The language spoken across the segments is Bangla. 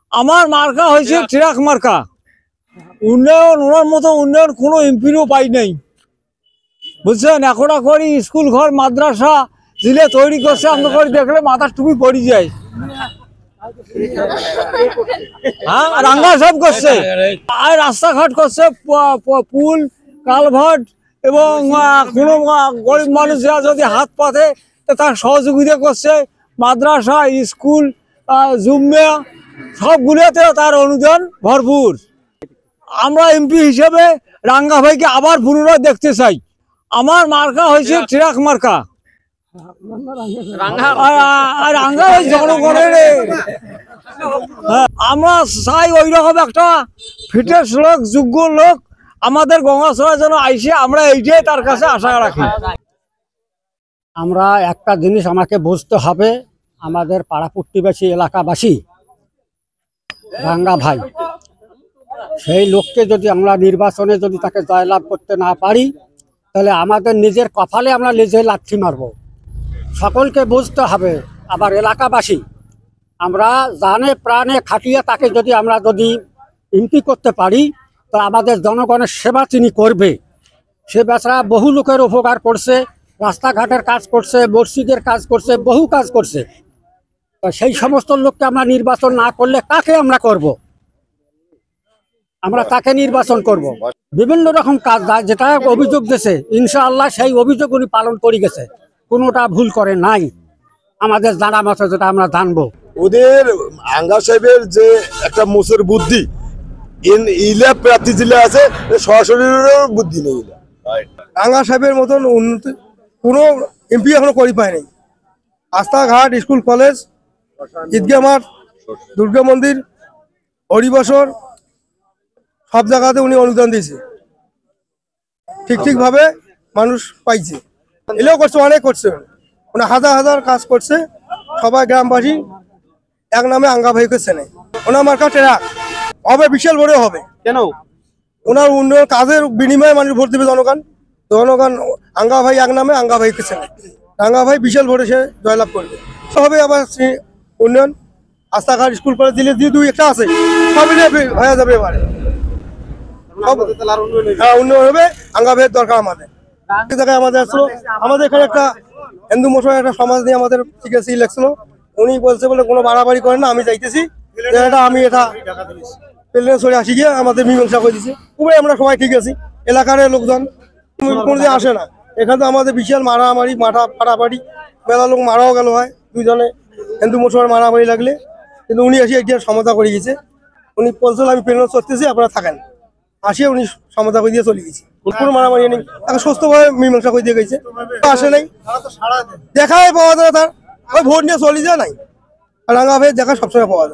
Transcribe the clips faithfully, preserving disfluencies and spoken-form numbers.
আমার মার্কা হয়েছে ট্রাক মার্কা। উন্নয়ন ওনার মতো উন্নয়ন কোনো এমপিরও পাই নাই, বুঝছেন। এখন করি স্কুল ঘর মাদ্রাসা দিলে তৈরি করছে, আমরা করে দেখলে মাথার টুপি পড়ে যায়। হ্যাঁ, রাঙ্গা সব করছে, আর রাস্তাঘাট করছে, পুল কালভার্ট, এবং কোনো গরিব মানুষরা যদি হাত পাতে তার সহযোগিতা করছে। মাদ্রাসা স্কুল জুম্মা সবগুলোতে তার অনুদান ভরপুর। আমরা এমপি হিসেবে রাঙ্গা ভাইকে আবার পুনরায় দেখতে চাই। আমার মার্কা হয়েছে ট্রাক মার্কা। রাঙ্গা ওই জনগণের আমরা চাই ওই রকম একটা ফিটেস্ট লোক, যোগ্য লোক আমাদের গঙ্গাচড়া যেন আইসে, আমরা এইটাই তার কাছে আশা রাখি। আমরা একটা জিনিস আমাকে বুঝতে হবে, আমাদের পাড়া প্রতিবেশী এলাকাবাসী রাঙ্গা ভাই, সেই লোককে যদি আমরা নির্বাচনে যদি তাকে জয়লাভ করতে না পারি, তাহলে আমাদের নিজের কপালে আমরা নিজে লাথি মারব। সকলকে বুঝতে হবে, আবার এলাকাবাসী আমরা জানে প্রাণে খাটিয়ে তাকে যদি আমরা যদি এমপি করতে পারি, তো আমাদের জনগণের সেবা তিনি করবে। সে বেচারা বহু লোকের উপকার করছে, রাস্তাঘাটের কাজ করছে, মসজিদের কাজ করছে, বহু কাজ করছে। তো সেই সমস্ত লোককে আমরা নির্বাচন না করলে কাকে আমরা করব? আমরা তাকে নির্বাচন করব। বিভিন্ন রকম কাজ যেটা অভিযোগ দিয়েছে, ইনশাআল্লাহ সেই অভিযোগ উনি পালন করে গেছে, কোনোটা ভুল করে নাই আমাদের জানা মতো, যেটা আমরা জানবো। ওদের আঙ্গা সাহেবের যে একটা মোষের বুদ্ধি, ইলা প্রার্থী জেলা আছে, সরাসরি বুদ্ধি নেই। আঙ্গা সাহেবের মতন উন্নতি কোনো এমপি এখনো করি পায়নি। রাস্তাঘাট, স্কুল, কলেজ, ঈদগাহ মাঠ, দুর্গা মন্দির, হরিবসর সব জায়গাতে উনি অনুদান দিয়েছে, ঠিক ঠিক ভাবে মানুষ পাইছে। এলেও করছে, অনেক করছে, উনি হাজার হাজার কাজ করছে। সবাই গ্রামবাসী এক নামে আঙ্গা ভাইকে চেনে। ওনার মার্কা ট্রাক হবে, বিশাল বড় হবে। কেন? ওনার উন্নয়ন কাজের বিনিময়ে মানুষ ভোট দেবে জনগণ। জনগণ আঙ্গা ভাই এক নামে আঙ্গা ভাইকে চেনে। আঙ্গা ভাই বিশাল ভোটে সে জয়লাভ করবে। সবে আবার উন্নয়ন, রাস্তাঘাট, স্কুল, কলেজ দিলে যে দুই একটা আছে সবই হয়ে যাবে এবারে। হ্যাঁ, উন্নয়ন হবে। আঙ্গা ভাইয়ের দরকার আমাদের। জায়গায় আমাদের আসলো, আমাদের এখানে একটা হিন্দু মশাই একটা সমাজ নিয়ে আমাদের চিকিৎসা লাগছিল। উনি বলছে বলে কোনো বাড়াবাড়ি করেন না, আমি চাইতেছি এটা আমি এটা প্লেনে চলে আসি গিয়ে আমাদের মীমাংসা করে দিচ্ছে। পুরো আমরা সবাই ঠিক আছি, এলাকার লোকজন কোনোদিন আসে না। এখানে তো আমাদের বিশাল মারামারি, মাথা ফাটাফাটি, মেলা লোক মারাও গেল হয় দুইজনে হিন্দু মুসলমান মারামারি লাগলে, কিন্তু উনি এসে একটা সমঝোতা করে গেছে। উনি বলছিল আমি প্লেনে চড়তেছি, আপনারা থাকেন। আসিয়ে উনি সমঝোতা করে দিয়ে চলে গেছে, কোনো মারামারি নেই, তাকে সুস্থভাবে মীমাংসা করে দিয়ে গেছে। আসে নাই, দেখাই পাওয়া যায় তার, ওই ভোট নিয়ে চলে যায় নাই। রাঙ্গা ভাইয়ের দেখা সবসময় পাওয়া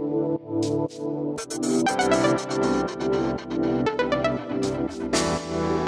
যায়।